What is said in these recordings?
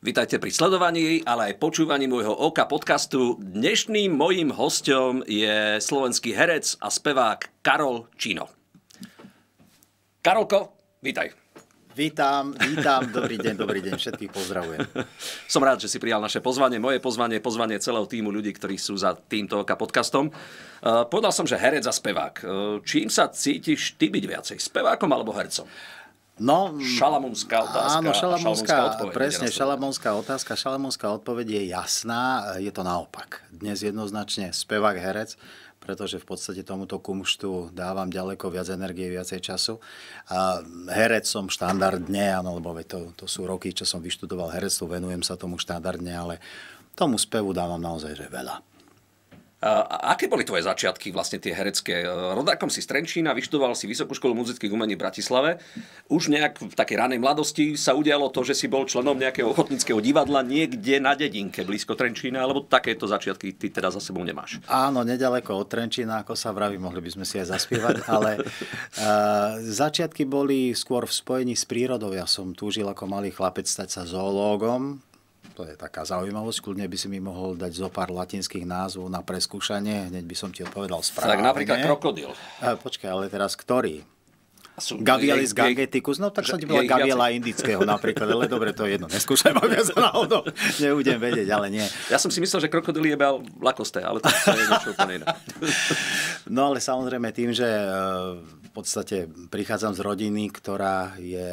Vítajte pri sledovaní, ale aj počúvaní môjho Oka podcastu. Dnešným mojím hosťom je slovenský herec a spevák Karol Čino. Karolko, vítaj. Vítam, dobrý deň, všetkých pozdravujem. Som rád, že si prijal naše pozvanie, moje pozvanie, pozvanie celého týmu ľudí, ktorí sú za týmto Oka podcastom. Povedal som, že herec a spevák. Čím sa cítiš ty byť viacej, spevákom alebo hercom? No, šalamúnska otázka. Áno, šalamúnska otázka, odpoveď je jasná, je to naopak. Dnes jednoznačne spevák, herec, pretože v podstate tomuto kumštu dávam ďaleko viac energie, viacej času. A herec som štandardne, áno, lebo to sú roky, čo som vyštudoval herectvo, venujem sa tomu štandardne, ale tomu spevu dávam naozaj že veľa. A aké boli tvoje začiatky, vlastne tie herecké? Rodákom si z Trenčína, vyštudoval si Vysokú školu muzických umení v Bratislave. Už nejak v takej ranej mladosti sa udialo to, že si bol členom nejakého ochotníckeho divadla niekde na dedinke blízko Trenčína, alebo takéto začiatky ty teda za sebou nemáš? Áno, nedaleko od Trenčína, ako sa vraví, mohli by sme si aj zaspievať, ale začiatky boli skôr v spojení s prírodou. Ja som túžil ako malý chlapec stať sa zoológom. To je taká zaujímavosť, kľudne by si mi mohol dať zo pár latinských názvov na preskúšanie, hneď by som ti odpovedal správne. Tak napríklad krokodil. Počkaj, ale teraz ktorý? Gavialis gangeticus, no tak som ti povedal Gaviela indického napríklad, ale dobre, to je jedno, neskúšaj, aby ja sa náhodou nebudem vedieť, ale nie. Ja som si myslel, že krokodil je lakosté, ale to je niečo úplne iné. No ale samozrejme tým, že v podstate prichádzam z rodiny, ktorá je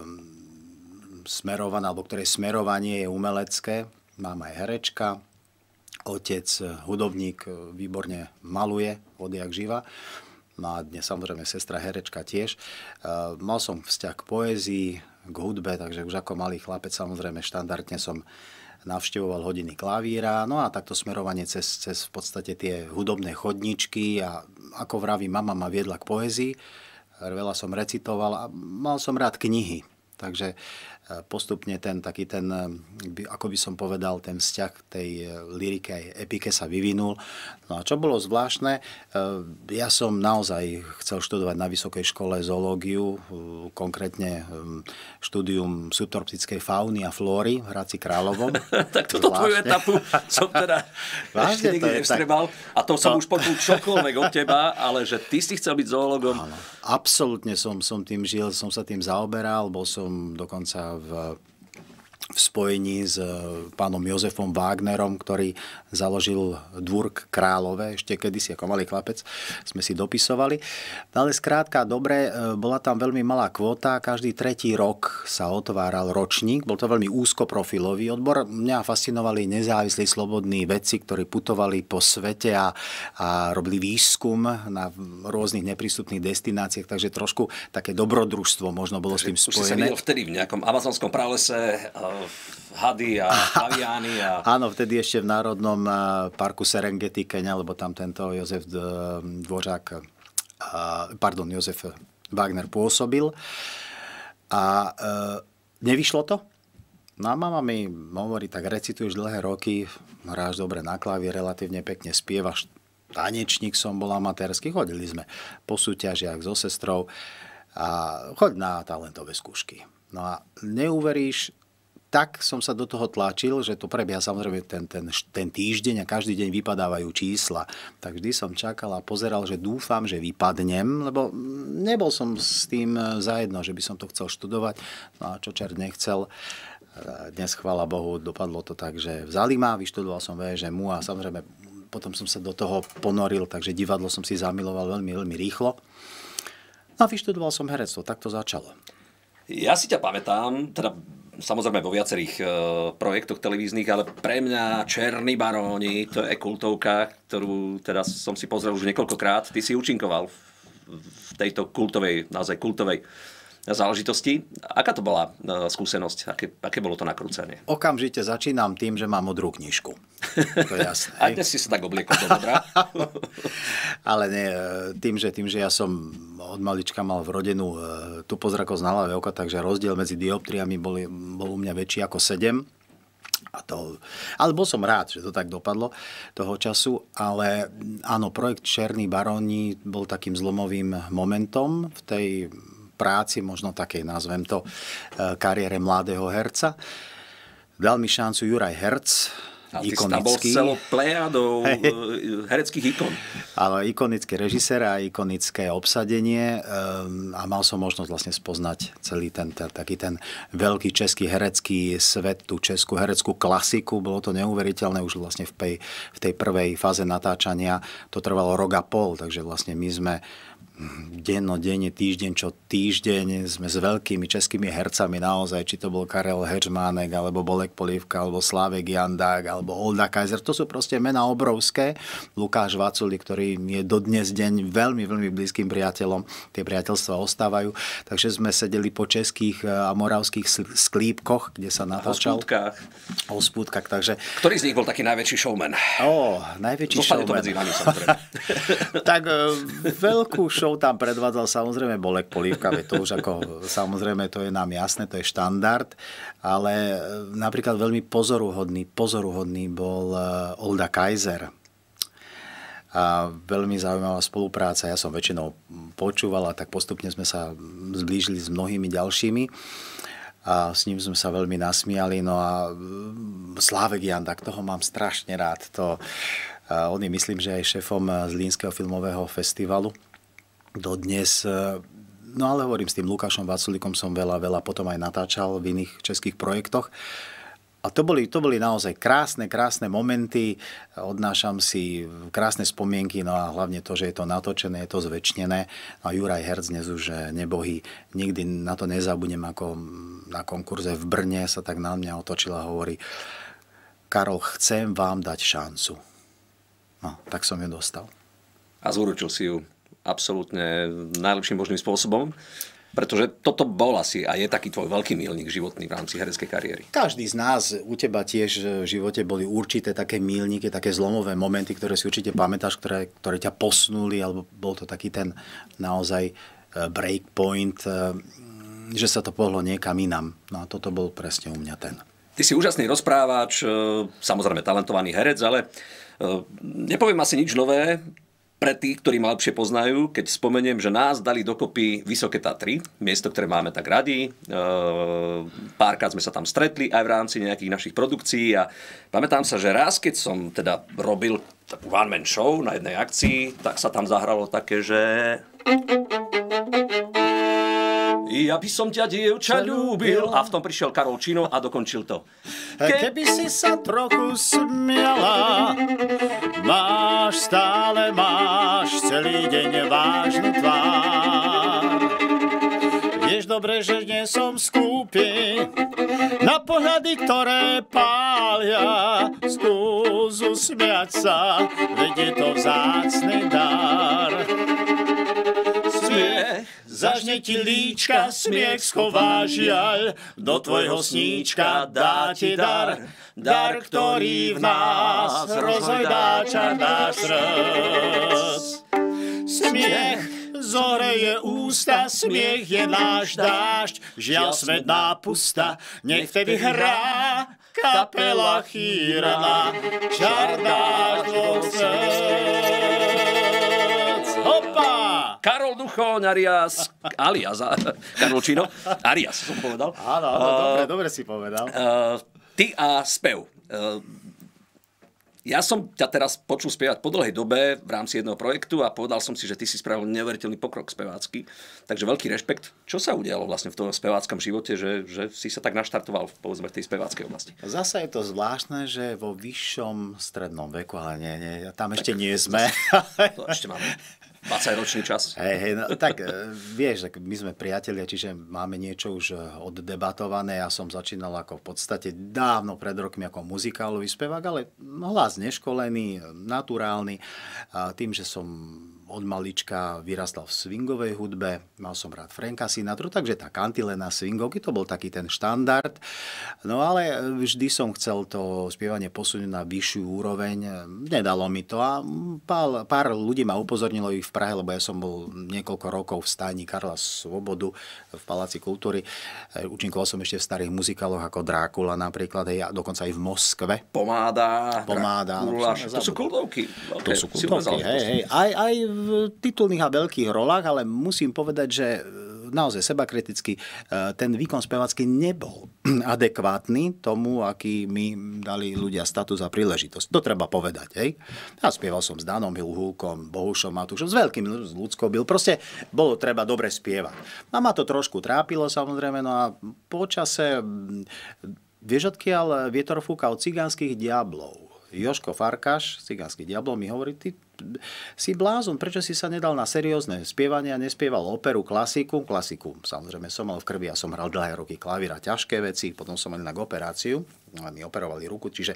smerovaná, alebo ktorej smerovanie je umelecké. Mám aj herečka, otec hudobník, výborne maluje, odjak živa. No a dnes samozrejme sestra herečka tiež. Mal som vzťah k poézii, k hudbe, takže už ako malý chlapec samozrejme štandardne som navštevoval hodiny klavíra. No a takto smerovanie cez v podstate tie hudobné chodničky a ako vraví, mama ma viedla k poézii. Veľa som recitoval a mal som rád knihy. Takže postupne ten, ako by som povedal, ten vzťah k tej lyrike aj epike sa vyvinul. No a čo bolo zvláštne, ja som naozaj chcel študovať na vysokej škole zoológiu, konkrétne štúdium subtropickej fauny a flóry v Hradci Královom. Tak túto tvoju etapu som teda ešte nikdy nevstrebal. A to som už počul čokoľvek od teba, ale že ty si chcel byť zoológom. Áno, absolútne som tým žil, som sa tým zaoberal, bol som dokonca v spojení s pánom Jozefom Wagnerom, ktorý založil dvůr Králové, ešte kedysi ako malý chlapec, sme si dopisovali. Ale skrátka, dobre, bola tam veľmi malá kvóta, každý tretí rok sa otváral ročník, bol to veľmi úzkoprofilový odbor. Mňa fascinovali nezávislí, slobodní vedci, ktorí putovali po svete a robili výskum na rôznych neprístupných destináciách, takže trošku také dobrodružstvo možno bolo s tým spojené. Už si sa videl vtedy v nejakom amazonskom pralese, hady a paviány. Áno, vtedy ešte v Národnom parku Serengeti, Kenia, lebo tam tento Jozef Wagner pôsobil. A nevyšlo to? No a mama mi hovorí, tak recituješ dlhé roky, hráš dobre na klavír, relatívne pekne spievaš. Tanečník som bol amatérsky, chodili sme po súťažiach so sestrou a choď na talentové skúšky. No a neuveríš, tak som sa do toho tlačil, že to prebieha samozrejme ten týždeň a každý deň vypadávajú čísla. Tak vždy som čakal a pozeral, že dúfam, že vypadnem, lebo nebol som s tým zajedno, že by som to chcel študovať. No a čo čert nechcel, dnes chvála Bohu dopadlo to tak, že vzali ma, vyštudoval som VŠMU a samozrejme potom som sa do toho ponoril, takže divadlo som si zamiloval veľmi, veľmi rýchlo. No a vyštudoval som herectvo, tak to začalo. Ja si ťa pamätám, teda samozrejme vo viacerých projektoch televíznych, ale pre mňa Černí baróni, to je kultovka, ktorú teraz som si pozrel už niekoľkokrát. Ty si účinkoval v tejto kultovej, naozaj kultovej záležitosti. Aká to bola skúsenosť? Aké bolo to nakrúcanie? Okamžite začínam tým, že mám modrú knižku. To je jasné. A dnes si sa tak obliekol do modra. Ale nie, tým, že ja som od malička mal vrodenú tupozrakosť na ľavé oko, takže rozdiel medzi dioptriami bol u mňa väčší ako 7. Ale bol som rád, že to tak dopadlo toho času, ale áno, projekt Černí baróni bol takým zlomovým momentom v tej práci, možno takej, nazvem to, kariére mladého herca. Dal mi šancu Juraj Herc, a ty si tam bol s celou plejadou hereckých ikon. Ale ikonický režisér a ikonické obsadenie a mal som možnosť vlastne spoznať celý taký ten veľký český herecký svet, tú českú hereckú klasiku. Bolo to neuveriteľné už vlastne v tej prvej fáze natáčania. To trvalo rok a pol, takže vlastne my sme dennodenne, týždeň čo týždeň sme s veľkými českými hercami naozaj, či to bol Karel Heřmánek, alebo Bolek Polívka, alebo Slávek Jandák, alebo Olda Kaiser. To sú proste mená obrovské. Lukáš Vaculi, ktorý je dodnes deň veľmi, veľmi blízkym priateľom. Tie priateľstvá ostávajú. Takže sme sedeli po českých a moravských sklípkoch, kde sa natáčal. O spútkach. Takže... Ktorý z nich bol taký najväčší showman? Najväčší showman. To medzi vami, samozrejme. Tak veľkú show tam predvádzal samozrejme Bolek Polívka, to už ako samozrejme to je nám jasné, to je štandard, ale napríklad veľmi pozoruhodný bol Olda Kaiser. A veľmi zaujímavá spolupráca, ja som väčšinou počúval a tak postupne sme sa zblížili s mnohými ďalšími a s ním sme sa veľmi nasmiali. No a Slávek Jandák, toho mám strašne rád. On je, myslím, že aj šéfom Zlínskeho filmového festivalu dodnes, no ale hovorím, s tým Lukášom Vaculikom som veľa potom aj natáčal v iných českých projektoch. A to boli naozaj krásne momenty, odnášam si krásne spomienky, no a hlavne to, že je to natočené, je to zvečnené. A Juraj Herc dnes už nebohý, nikdy na to nezabudnem, ako na konkurze v Brne sa tak na mňa otočil a hovorí: Karol, chcem vám dať šancu. No, tak som ju dostal. A zúručil si ju absolútne najlepším možným spôsobom, pretože toto bol asi a je taký tvoj veľký míľnik životný v rámci hereckej kariéry. Každý z nás, u teba tiež v živote boli určité také míľniky, také zlomové momenty, ktoré si určite pamätáš, ktoré ťa posunuli, alebo bol to taký ten naozaj breakpoint, že sa to pohlo niekam inam. No a toto bol presne u mňa ten. Ty si úžasný rozprávač, samozrejme talentovaný herec, ale nepoviem asi nič nové pre tých, ktorí ma lepšie poznajú, keď spomeniem, že nás dali dokopy Vysoké Tatry, miesto, ktoré máme tak radi. Párkrát sme sa tam stretli aj v rámci nejakých našich produkcií a pamätám sa, že raz, keď som teda robil takú one-man show na jednej akcii, tak sa tam zahralo také, že... Ja by som ťa, dievča, ľúbil. A v tom prišiel Karol Čino a dokončil to. Keby si sa trochu smiala, stále máš celý deň vážnu tvár. Vieš dobre, že nie som skúpy na pohľady, ktoré pália. Skús usmiať sa, veď je to vzácny dar. Zažne ti líčka, smiech schová žiaľ, do tvojho sníčka dá ti dar. Dar, ktorý v nás rozhojdá čar náš srdc. Smiech zohreje ústa, smiech je náš dážď, žiaľ svet nápusta, nech vtedy hrá kapela chýrna, čar dáš do srdc. Hopa! Karol Duchoň alias Karol Čino. Arias som povedal. Áno, dobre si povedal. Ty a spev. Ja som ťa teraz počul spievať po dlhej dobe v rámci jedného projektu a povedal som si, že ty si spravil neuveriteľný pokrok spevácky. Takže veľký rešpekt. Čo sa udialo vlastne v tom speváckom živote, že si sa tak naštartoval povedzme v tej speváckej oblasti? Zasa je to zvláštne, že vo vyššom strednom veku, ale nie, tam ešte nie sme. To ešte máme 20-ročný čas. Tak vieš, my sme priatelia, čiže máme niečo už oddebatované. Ja som začínal ako v podstate dávno pred rokmi ako muzikálový spevák, ale hlas neškolený, naturálny. A tým, že som od malička vyrastal v swingovej hudbe, mal som rád Franka Sinatru, takže tá kantilena swingovky, to bol taký ten štandard. No ale vždy som chcel to spievanie posunúť na vyššiu úroveň. Nedalo mi to a pár ľudí ma upozornilo ich v Prahe, lebo ja som bol niekoľko rokov v stajni Karla Svobodu v Paláci kultúry. Účinkoval som ešte v starých muzikáloch ako Drákula napríklad, a dokonca aj v Moskve. Pomáda, Drákula, to sú kultovky. To sú kultovky, Aj v titulných a veľkých rolách, ale musím povedať, že naozaj sebakriticky, ten výkon spevacký nebol adekvátny tomu, aký mi dali ľudia status a príležitosť. To treba povedať, hej. Ja spieval som s Danom Hilhulkom, Bohušom Matúšom, s veľkým, s Ľudskou Byl. Proste bolo treba dobre spievať. A ma to trošku trápilo, samozrejme, no a počase, vieš, odkiaľ vietor fúka od Cigánskych diablov. Jožko Farkáš, Cigánskych diablov, mi hovorí, ty si blázon, prečo si sa nedal na seriózne spievanie a nespieval operu, klasiku. Klasiku, samozrejme, som mal v krvi a som hral dlhé roky klavír a ťažké veci, potom som mal inak operáciu, mi operovali ruku, čiže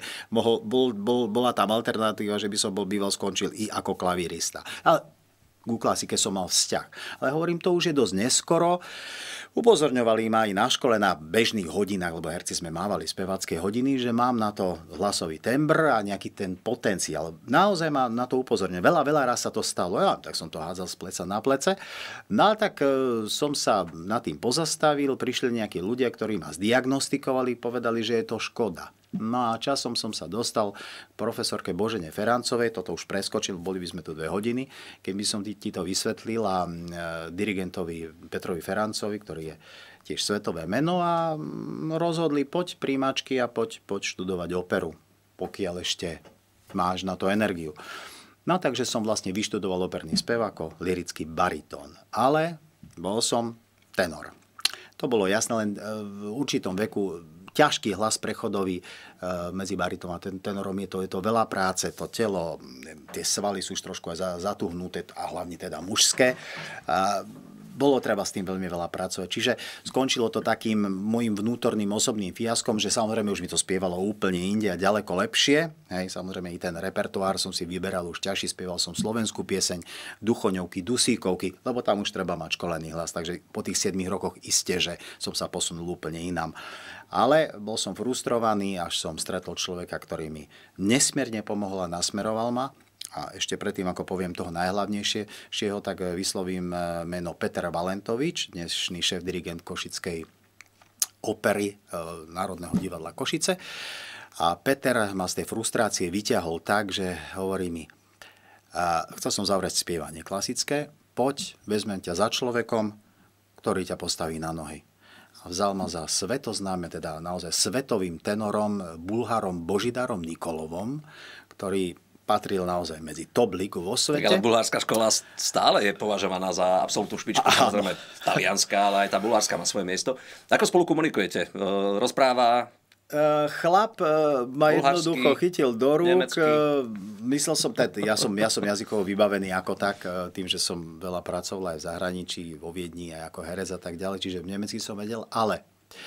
bola tam alternatíva, že by som býval skončil i ako klavírista. Ale ku klasike som mal vzťah. Ale hovorím, to už je dosť neskoro. Upozorňovali ma aj na škole na bežných hodinách, lebo herci sme mávali spevacké hodiny, že mám na to hlasový tembr a nejaký ten potenciál. Naozaj ma na to upozorňujem. Veľa raz sa to stalo. Ja, tak som to hádzal z pleca na plece. No tak som sa nad tým pozastavil, prišli nejakí ľudia, ktorí ma zdiagnostikovali, povedali, že je to škoda. No a časom som sa dostal k profesorke Božene Ferancovej, toto už preskočil, boli by sme tu 2 hodiny, keby som ti to vysvetlil, a dirigentovi Petrovi Ferancovi, ktorý je tiež svetové meno, a rozhodli, poď príjmačky a poď študovať operu, pokiaľ ešte máš na to energiu. No takže som vlastne vyštudoval operný spev ako lyrický baritón, ale bol som tenor. To bolo jasné, len v určitom veku ťažký hlas prechodový medzi baritom a tenorom, je to veľa práce, to telo, tie svaly sú už trošku aj zatuhnuté a hlavne teda mužské. Bolo treba s tým veľmi veľa pracovať. Čiže skončilo to takým môjim vnútorným osobným fiaskom, že samozrejme už mi to spievalo úplne inde a ďaleko lepšie. Hej, samozrejme i ten repertoár som si vyberal už ťažší, spieval som slovenskú pieseň, duchoňovky, dusíkovky, lebo tam už treba mať školený hlas. Takže po tých 7 rokoch iste, že som sa posunul úplne inám. Ale bol som frustrovaný, až som stretol človeka, ktorý mi nesmierne pomohol a nasmeroval ma. A ešte predtým, ako poviem toho najhlavnejšieho, tak vyslovím meno Peter Valentovič, dnešný šéf-dirigent Košickej opery Národného divadla Košice. A Peter ma z tej frustrácie vyťahol tak, že hovorí mi, chcel som zavrieť spievanie klasické, poď, vezmem ťa za človekom, ktorý ťa postaví na nohy. A vzal ma za svetoznáme, teda naozaj svetovým tenorom, Bulharom Božidarom Nikolovom, ktorý patril naozaj medzi top ligu vo svete. Tak ale bulharská škola stále je považovaná za absolútnu špičku. Samozrejme talianská, ale aj tá bulharská má svoje miesto. Ako spolu komunikujete? Rozpráva? Chlap ma jednoducho chytil do rúk. Nemecky. Myslel som, ja som jazykovo vybavený ako tak, tým, že som veľa pracoval aj v zahraničí, vo Viedni, aj ako herec a tak ďalej, čiže v nemecky som vedel, ale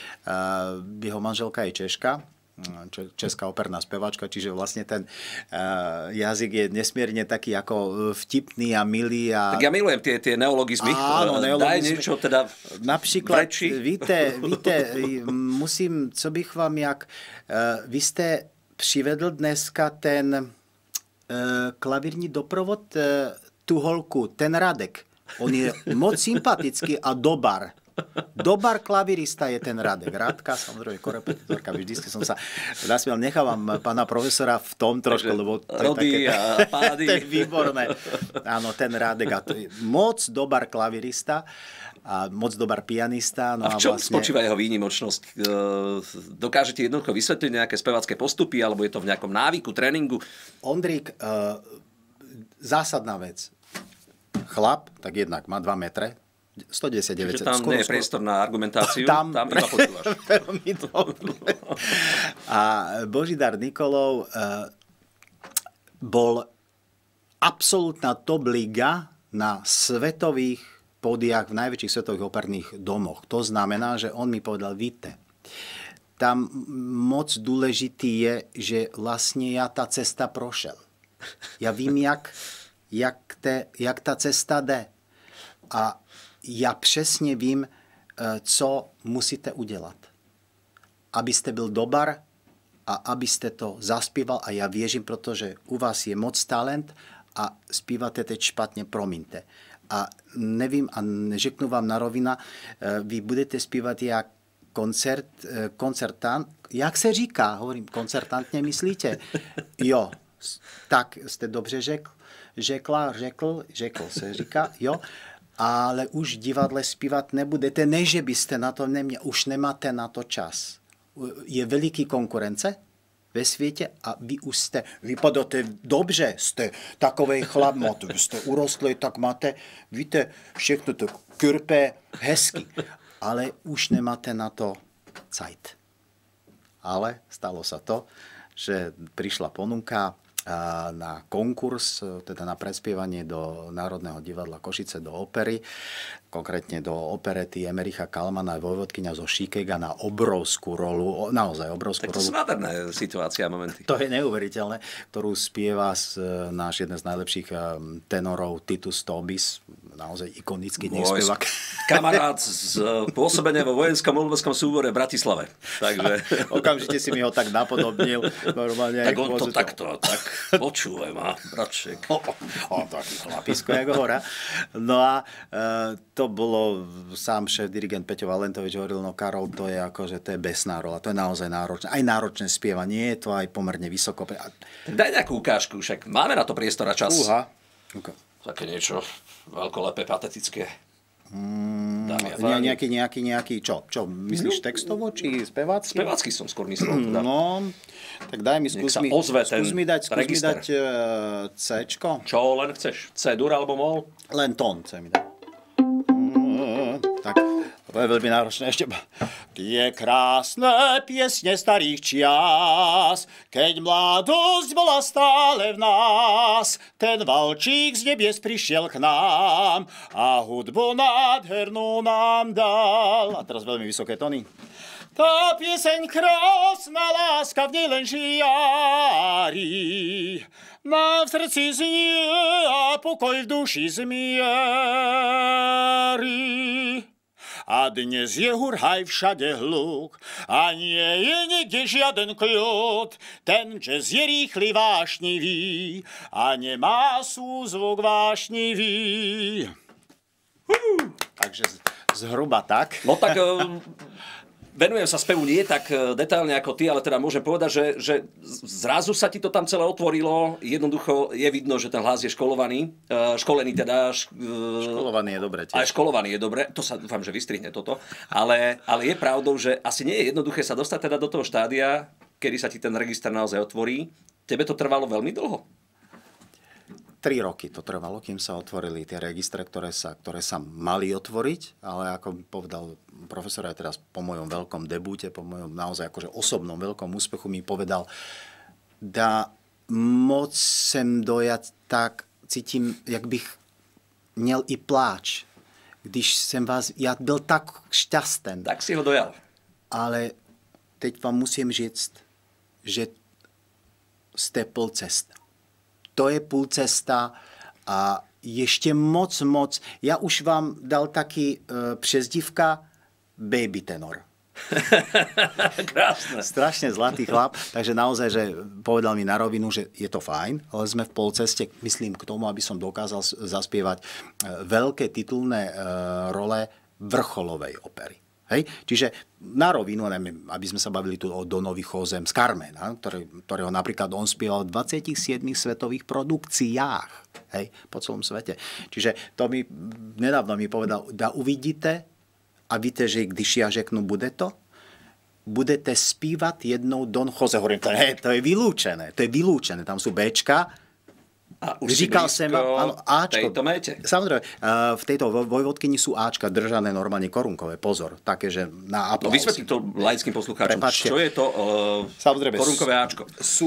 jeho manželka je Češka, česká operná speváčka, čiže vlastne ten jazyk je nesmierne taký ako vtipný a milý. Tak ja milujem tie neologizmy. Áno, Daj niečo teda například, vreči. víte, musím, co bych vám vy jste přivedl dneska ten klavírní doprovod, tu holku, ten Radek. On je moc sympatický a dobar. Dobar klavirista je ten Radek. Radka, samozrejme, korepetitorka, vždy som sa nasmiel, nechávam pána profesora v tom trošku, lebo to Rody je také, a pády. to je výborné. Áno, ten Radek, a to je moc dobar klavirista a moc dobar pianista. No a v čom vlastne spočíva jeho výnimočnosť? Dokážete jednoducho vysvetliť nejaké spevácké postupy, alebo je to v nejakom návyku, tréningu? Ondrík, zásadná vec. Chlap, tak jednak má 2 metre, 110, 900. Čiže tam nie je priestor na argumentáciu, tam iba počúvaš. Veľmi dobre. A Božidar Nikolov bol absolútna top liga na svetových pódiách v najväčších svetových operných domoch. To znamená, že on mi povedal, víte, tam moc důležitý je, že vlastne ja tá cesta prošel. Ja vím, jak ta cesta jde. A já přesně vím, co musíte udělat. Abyste byl dobar a abyste to zaspíval. A já věřím, protože u vás je moc talent a zpíváte teď špatně, promiňte. A nevím, a řeknu vám na rovina, vy budete zpívat jak koncertant. Jak se říká? Hovorím, koncertantně myslíte? Jo, tak jste dobře řekl se říká, jo. ale už v divadle zpívat nebudete. Ne, že byste na to neměli, už nemáte na to čas. Je veliký konkurence ve světě a vy už jste, vypadáte dobře, jste takovej chlap, jste urostli, tak máte, víte, všechno to krpe, hezky, ale už nemáte na to Zeit. Ale stalo sa to, že prišla ponuka na konkurs, teda na prespievanie do Národného divadla Košice, do opery, konkrétne do operety Emericha Kalmana a Vojvodkyňa zo Šikega na obrovskú rolu, naozaj obrovskú rolu. Tak to sú nádherné situácie a momenty. To je neuveriteľné, ktorú spieva náš jeden z najlepších tenorov Titus Tobis, naozaj ikonický nespevák. Kamarát z pôsobenia vo vojenskom umeleckom súbore v Bratislave. Takže... Okamžite si mi ho tak napodobnil. Normálne, tak on to takto, tak počúvaj ma, bratček. On taký chlapisko, jak hora. No a to bolo, sám šéf dirigent Peťo Valentovič hovoril, no Karol, to je akože, to je besná rola, to je naozaj náročné. Aj náročné spievanie, je to aj pomerne vysoko. Daj nejakú ukážku, však máme na to priestor a čas. Okay. Také niečo veľkolepé, patetické. Nejaký, čo? Myslíš textovo, či spevácky? Spevácky som skôr myslel. Teda. No, tak daj mi, skús mi dať C-čko. Čo len chceš? C-dur alebo mol? Len tón C mi daj. Tak, to je veľmi náročné ešte. Tie krásne piesne starých čias, keď mladosť bola stále v nás, ten valčík z nebies prišiel k nám a hudbu nádhernú nám dal. A teraz veľmi vysoké tóny. Tá pieseň krásna, láska v nej len žiari, nám v srdci znie a pokoj v duši zmierí. A dnes je hurhaj všade hluk a nie je nikde žiaden kľud. Ten jazz je rýchly, vášnivý a nemá súzvuk vášnivý. Takže zhruba tak. No tak venujem sa spevu nie tak detailne ako ty, ale teda môžem povedať, že zrazu sa ti to tam celé otvorilo. Jednoducho je vidno, že ten hlas je školený teda. Školovaný je dobre tiež. Ale školovaný je dobre, to sa dúfam, že vystrihne toto. Ale je pravdou, že asi nie je jednoduché sa dostať teda do toho štádia, kedy sa ti ten register naozaj otvorí. Tebe to trvalo veľmi dlho? 3 roky to trvalo, kým sa otvorili tie registre, ktoré sa mali otvoriť, ale ako povedal profesor aj teraz po mojom veľkom debúte, po mojom naozaj akože osobnom veľkom úspechu mi povedal, da moc sem dojať tak, cítim, jak bych měl i pláč, když jsem vás, já byl tak šťasten. Tak si ho dojal. Ale teď vám musím říct, že jste půl cesta. To je půl cesta a ještě moc. Já už vám dal taky přezdívka Baby tenor. Krásne. Strašne zlatý chlap, takže naozaj, že povedal mi na rovinu, že je to fajn, ale sme v polceste, myslím, k tomu, aby som dokázal zaspievať veľké titulné role vrcholovej opery. Hej? Čiže na rovinu, aby sme sa bavili tu o Donovi Chozem z Carmena, ktorého napríklad on spieval v 27 svetových produkciách, hej, po celom svete. Čiže to nedávno mi povedal, da uvidíte a víte, že když ja řeknu, bude to, budete spívať jednou Don Jose. Hovorím, to je vylúčené, tam sú Bčka. A už říkal som, áno, Ačko. Tejto méte. Samozrejme, v tejto Vojvodkyni sú Ačka držané normálne korunkové. Pozor, také, že na aplauz. No vysvetlí to laickým poslucháčom. Prepáčte. Čo je to korunkové Ačko?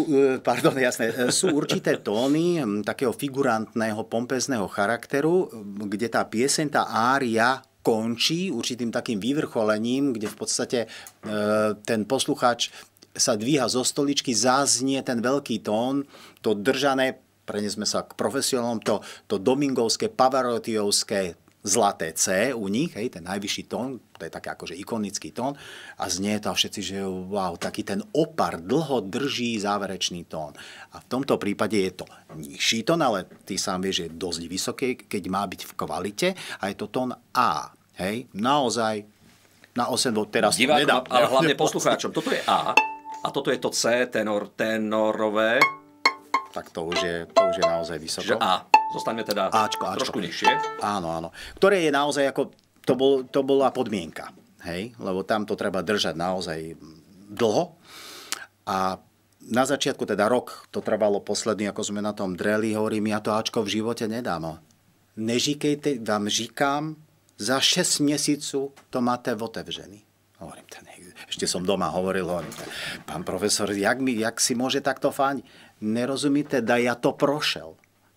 Sú určité tóny takého figurantného, pompezného charakteru, kde tá pieseň, tá ária končí určitým takým vyvrcholením, kde v podstate ten poslucháč sa dvíha zo stoličky, zaznie ten veľký tón, to držané, prenesme sa k profesionálom, to domingovské, pavarotijovské zlaté C u nich, hej, ten najvyšší tón, to je taký akože ikonický tón a znie to všetci, že wow, taký ten opar dlho drží záverečný tón. A v tomto prípade je to nižší tón, ale ty sám vieš, že je dosť vysoký, keď má byť v kvalite a je to tón A. Hej, naozaj na 8 teraz divákom, ale hlavne poslucháčom. Toto je A a toto je to C, tenorové. Tak to už je naozaj vysoko. Že A. Zostaňme teda Ačko. trošku nižšie. Áno. Ktoré je naozaj ako, to bola podmienka. Hej? Lebo tam to treba držať naozaj dlho. A na začiatku, teda rok, to trvalo posledný, ako sme na tom dreli, hovorím, ja to Ačko v živote nedám. Nežíkejte, vám žíkám, za 6 měsíců to máte otevřený. Hovorím, ešte som doma hovoril, pán profesor, jak si môže takto fániť? Nerozumíte, ja to prošel.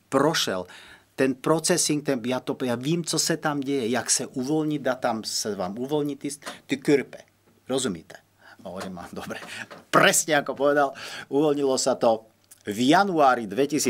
Ten procesing, ja vím, co se tam děje, jak se uvolní, tam se vám uvolní ty kyrpe. Rozumíte? Hovorím, dobre. Presne ako povedal, uvoľnilo sa to v januári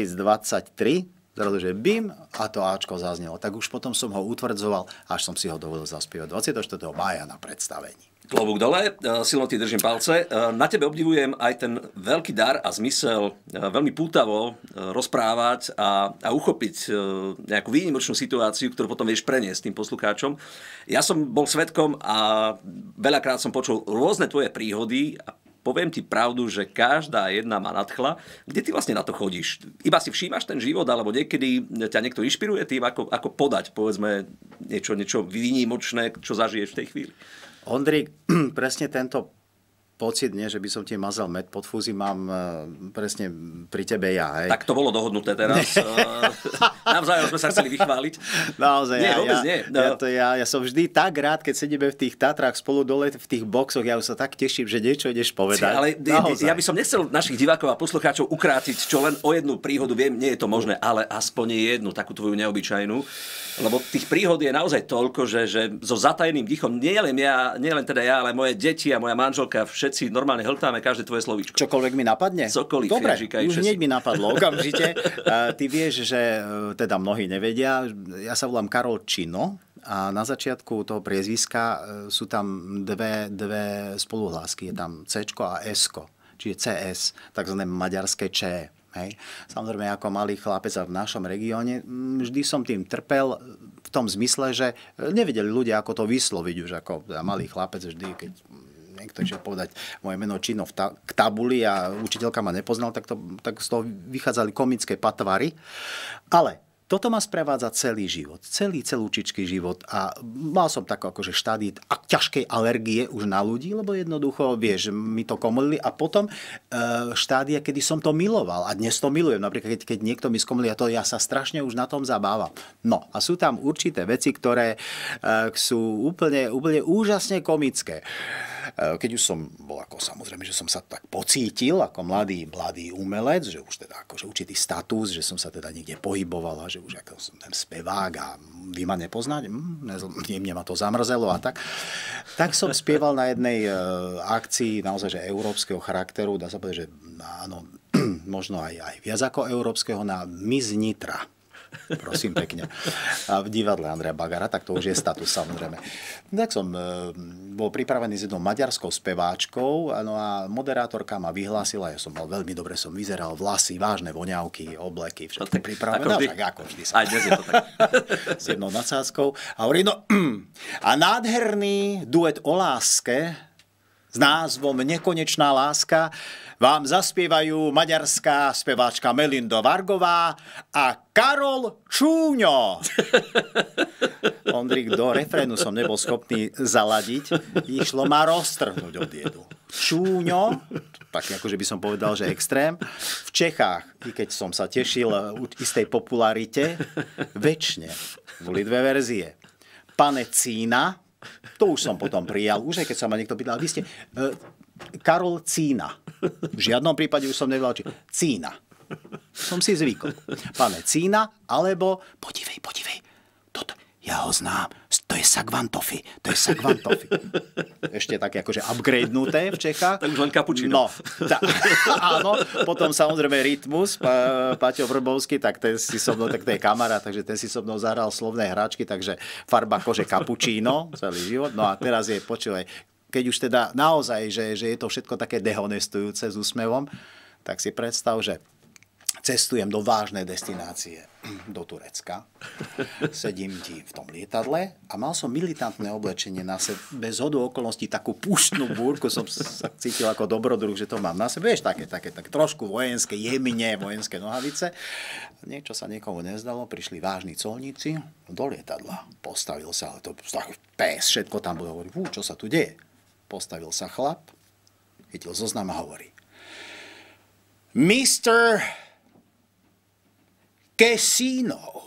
2023, zrazu, že bim, a to Ačko zaznelo. Tak už potom som ho utvrdzoval, až som si ho dovolil zaspievať 24. mája na predstavení. Klobúk dole, silno ti držím palce. Na tebe obdivujem aj ten veľký dar a zmysel veľmi pútavo rozprávať a uchopiť nejakú výnimočnú situáciu, ktorú potom vieš preniesť tým poslucháčom. Ja som bol svedkom a veľakrát som počul rôzne tvoje príhody a poviem ti pravdu, že každá jedna ma nadchla. Kde ty vlastne na to chodíš? Iba si všímaš ten život, alebo niekedy ťa niekto inšpiruje tým, ako podať, povedzme, niečo výnimočné, čo zažiješ v tej chvíli? Ondrík, presne tento pocit, nie, že by som ti mazal med pod fúzy, mám presne pri tebe ja. Hej. Tak to bolo dohodnuté teraz. Navzájom sme sa chceli vychváliť. Naozaj, nie, vôbec nie. Ja som vždy tak rád, keď sedíme v tých Tatrách spolu dole, v tých boxoch, ja už sa tak teším, že niečo ideš povedať. Ale ja by som nechcel našich divákov a poslucháčov ukrátiť, čo len o jednu príhodu viem, nie je to možné, ale aspoň jednu, takú tvoju neobyčajnú. Lebo tých príhod je naozaj toľko, že so zatajeným dýchom, nie len teda ja, ale moje deti a moja manželka, všetci normálne hltáme každé tvoje slovíčko. Čokoľvek mi napadne? Cokoliv. Dobre, už hneď mi napadlo okamžite. Ty vieš, že teda mnohí nevedia, ja sa volám Karol Čino a na začiatku toho priezviska sú tam dve spoluhlásky. Je tam C-čko a S-ko, čiže CS, takzvané maďarské Č. Hej. Samozrejme, ako malý chlapec a v našom regióne, vždy som tým trpel v tom zmysle, že nevedeli ľudia, ako to vysloviť už ako malý chlapec vždy, keď niekto išiel povedať moje meno Čino k tabuli a učiteľka ma nepoznal, tak z toho vychádzali komické patvary. Ale toto ma sprevádza celý život, celúčičký život a mal som takú akože štádiu ťažkej alergie už na ľudí, lebo jednoducho, vieš, mi to komolili a potom štádia, kedy som to miloval a dnes to milujem, napríklad keď niekto mi skomolí a to ja sa strašne už na tom zabávam. No a sú tam určité veci, ktoré sú úplne úžasne komické. Keď už som bol ako samozrejme, že som sa tak pocítil ako mladý umelec, že už teda akože určitý status, že som sa teda niekde pohyboval a že už ako som ten spevák a vy ma nepoznáte, mne ma to zamrzelo a tak. Tak som spieval na jednej akcii naozaj, že európskeho charakteru, dá sa povedať, že áno, možno aj viac ako európskeho, na Miss Nitra. Prosím pekne. A v divadle Andreja Bagara, tak to už je status samozrejme. Tak som bol pripravený s jednou maďarskou speváčkou, no a moderátorka ma vyhlásila, ja som mal veľmi dobre, som vyzeral, vlasy, vážne voňavky, obleky, všetko pripravené. Ako vždy. Aj dnes je to tak. S jednou nadsázkou. A hovorí, a nádherný duet o láske s názvom Nekonečná láska vám zaspievajú maďarská speváčka Melindo Vargová a Karol Čúňo. Ondrík, do refrénu som nebol schopný zaladiť. Išlo ma roztrhnúť od jedu. Čúňo, tak akože by som povedal, že extrém. V Čechách, i keď som sa tešil istej popularite, večne boli dve verzie. Pane Cína, to už som potom prijal, už aj keď sa ma niekto pýtal, vy ste Karol Cína. V žiadnom prípade už som nevedel, či Cína. Som si zvykol. Pane Cína, alebo podívej, toto, ja ho znám, to je Sagvantofy. Ešte také akože upgradenuté v Čechách. Tak už len kapučino. No, áno, potom samozrejme Rytmus, Paťo Vrbovský, tak ten si so mnou, tak to je kamarát, takže ten si so mnou zahral slovné hračky, takže farba kože kapučíno celý život. No a teraz je, počúvaj, keď už teda naozaj, že je to všetko také dehonestujúce s úsmevom, tak si predstav, že cestujem do vážnej destinácie, do Turecka. Sedím ti v tom lietadle a mal som militantné oblečenie na sebe. Bez hodu okolností takú púštnu búrku som sa cítil ako dobrodruh, že to mám na sebe. Vieš, také trošku vojenské, jemne vojenské nohavice. Niečo sa niekomu nezdalo, prišli vážni colníci do lietadla. Postavil sa, ale to pes, všetko tam bolo. Hovorí, čo sa tu deje? Postavil sa chlap, chytil zoznam a hovorí: Mr. Casino.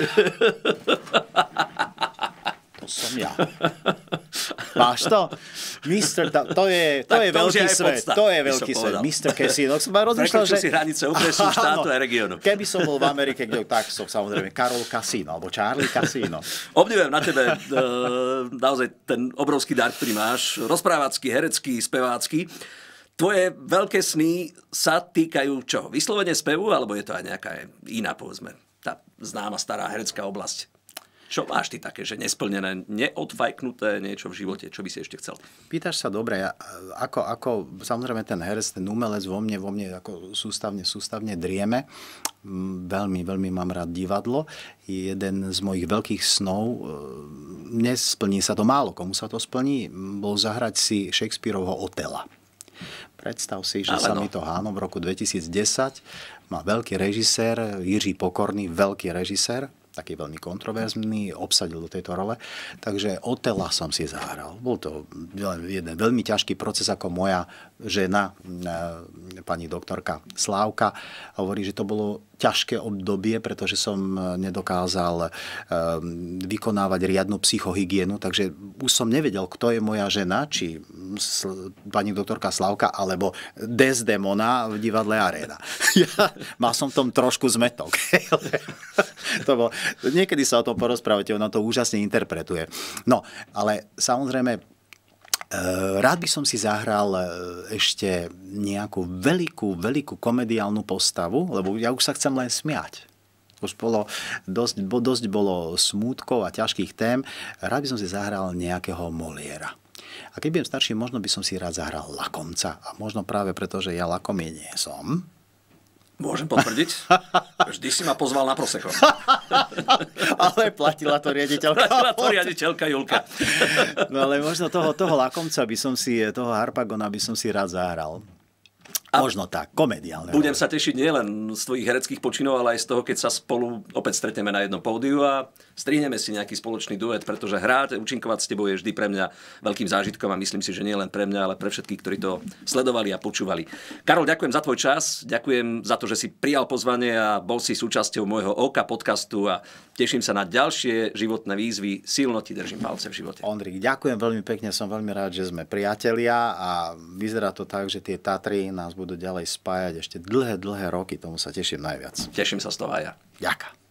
To som ja. Máš to? To je veľký svet. To je veľký svet. Mr. Casino. Prekročil si hranice okresu, štátu a regiónu. Keby som bol v Amerike, tak som samozrejme Karol Casino, alebo Charlie Casino. Obdivujem na tebe naozaj ten obrovský dar, ktorý máš. Rozprávacký, herecký, spevácky. Tvoje veľké sny sa týkajú čoho? Vyslovene spevu, alebo je to aj nejaká iná, povedzme, tá známa stará herecká oblasť? Čo máš ty také, že nesplnené, neodfajknuté niečo v živote? Čo by si ešte chcel? Pýtaš sa dobre. Ako samozrejme ten herec, ten umelec vo mne ako sústavne drieme. Veľmi mám rád divadlo. Jeden z mojich veľkých snov, nesplní sa to, málo komu sa to splní, bol zahrať si Shakespearovho Otela. Predstav si, že mi to v roku 2010 má veľký režisér, Jiří Pokorný, veľký režisér, taký veľmi kontroverzný, obsadil do tejto role. Takže Otela som si zahral. Bol to jeden veľmi ťažký proces, ako moja žena, pani doktorka Slávka, hovorí, že to bolo ťažké obdobie, pretože som nedokázal vykonávať riadnu psychohygienu, takže už som nevedel, kto je moja žena, či pani doktorka Slávka, alebo Desdemona v divadle Arena. Ja mal som v tom trošku zmetok. Niekedy sa o tom porozprávate, ona to úžasne interpretuje. No, ale samozrejme, rád by som si zahral ešte nejakú veľkú komediálnu postavu, lebo ja už sa chcem len smiať. Už bolo dosť bolo smútkov a ťažkých tém. Rád by som si zahral nejakého Moliéra. A keď budem starší, možno by som si rád zahral lakomca. A možno práve preto, že ja lakomie nie som. Môžem potvrdiť? Vždy si ma pozval na prosecco. Ale platila to riaditeľka. Julka. No ale možno toho lakomca by som si, toho Harpagona by som si rád zahral. Možno tak, komediálne. Budem sa tešiť nielen z tvojich hereckých počinov, ale aj z toho, keď sa spolu opäť stretneme na jednom pódiu a strihneme si nejaký spoločný duet, pretože hrať, účinkovať s tebou je vždy pre mňa veľkým zážitkom a myslím si, že nie len pre mňa, ale pre všetkých, ktorí to sledovali a počúvali. Karol, ďakujem za tvoj čas, ďakujem za to, že si prijal pozvanie a bol si súčasťou môjho Oka podcastu a teším sa na ďalšie životné výzvy. Silno ti držím palce v živote. Ondrik, ďakujem veľmi pekne, som veľmi rád, že sme priatelia a vyzerá to tak, že tie Tatry nás budú ďalej spájať ešte dlhé roky, tomu sa teším najviac. Teším sa z toho aj ja. Ďakujem.